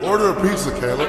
Order a pizza, Caleb.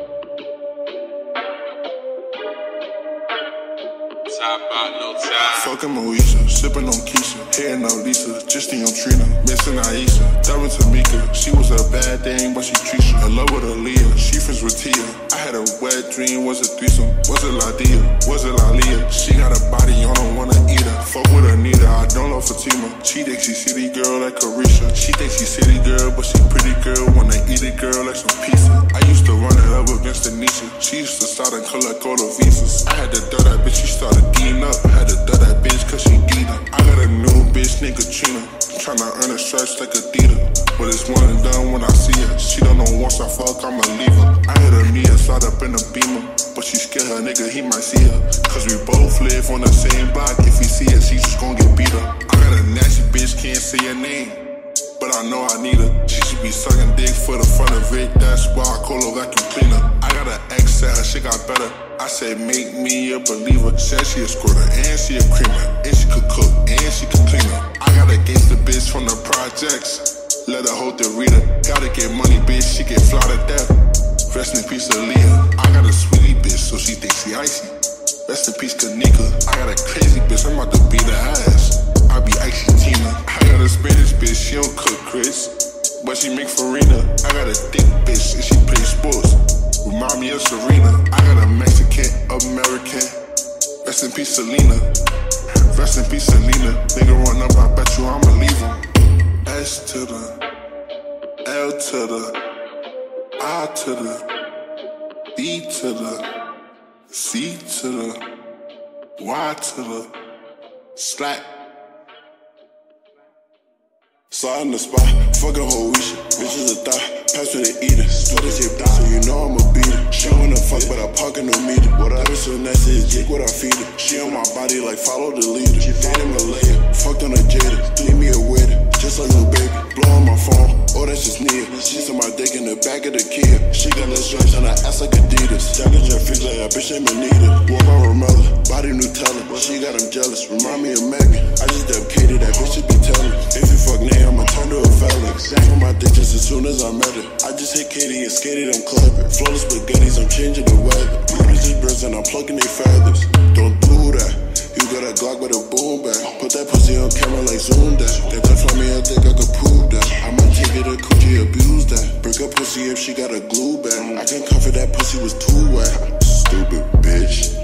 Top out, no time. Fucking Moesha, sipping on Keisha, hating on Lisa, just on Trina, missing Aisha, dubbing Tamika. She was a bad thing, but she treats you. In love with Aaliyah, she friends with Tia. I had a wet dream, was it threesome? Was it Ladia? Was it Lalia? She got a body, I don't wanna eat her. Fuck with Anita, I don't love Fatima. She thinks she city girl like Carisha. She thinks she city girl, but she pretty girl, wanna eat it girl like some pizza. I used to run it up against Anisha. She used to start and collect all the visas. I had to throw that bitch, she started D'ing up. Had to throw that bitch cause she D'ing up. I got a new bitch named Katrina, tryna earn her stripes like Adidas. But it's one and done when I see her. She don't know once I fuck, I'ma leave her. I hit her knee inside up in the Beamer, but she scared her nigga, he might see her. Cause we both live on the same block. If he see her, she just gon' get beat up. I got a nasty bitch, can't say her name, but I know I need her. She should be sucking dick for the front of it. That's why I call her vacuum cleaner. I got an ex that her shit got better. I said make me a believer. Said she a squirter and she a creamer, and she could cook and she could clean her. I got a gangster bitch from the projects. Let her hold the reader. Gotta get money, bitch. She get fly to death. Rest in peace, Aaliyah. I got a sweetie bitch, so she thinks she icy. Rest in peace, Kanika. I got a crazy bitch, I'm about to beat her ass. I be icy Tina. I got a Spanish bitch, she don't cook Chris, but she make farina. I got a thick bitch and she plays sports. Remind me of Serena. I got a Mexican, American. Rest in peace, Selena. Rest in peace, Selena. Nigga run up, I bet you I'ma leave him. S to the L to the I to the B to the C to the Y to the slack. Slide in the spot, fucking Hoesha. Bitches a thot, pass me the eater. Split the shit down, so you know I'm a beater. She don't wanna fuck, but I pocket no meter. What I was so nasty, is jig what I feed her. She on my body like follow the leader. She dating Malaya, fucked on a Jada. Leave me a widow, just like a baby. Blow on my phone, oh that's just Nia. She's on my dick in the back of the Kia. She got less stripes on her ass like Adidas. Jackie Jeff freaks like a bitch named Anita. Walk on Romella, body Nutella. She got him jealous, remind me of Megan. I just dedicated that bitch should be telling. If you fuck Nay, I'ma turn to a felon. Back on my dick just as soon as I met her. I just hit Katie and skated, I'm clever. Flawless spaghettis, I'm changing the weather. Beauty's just birds and I'm plucking their feathers. Don't do that. You got a Glock with a boom bag. Put that pussy on camera like zoom that. Get that from me, I think I could prove that. I might take it to coochie, abuse that. Break up pussy if she got a glue bag. I can comfort that pussy was too wet. Stupid bitch.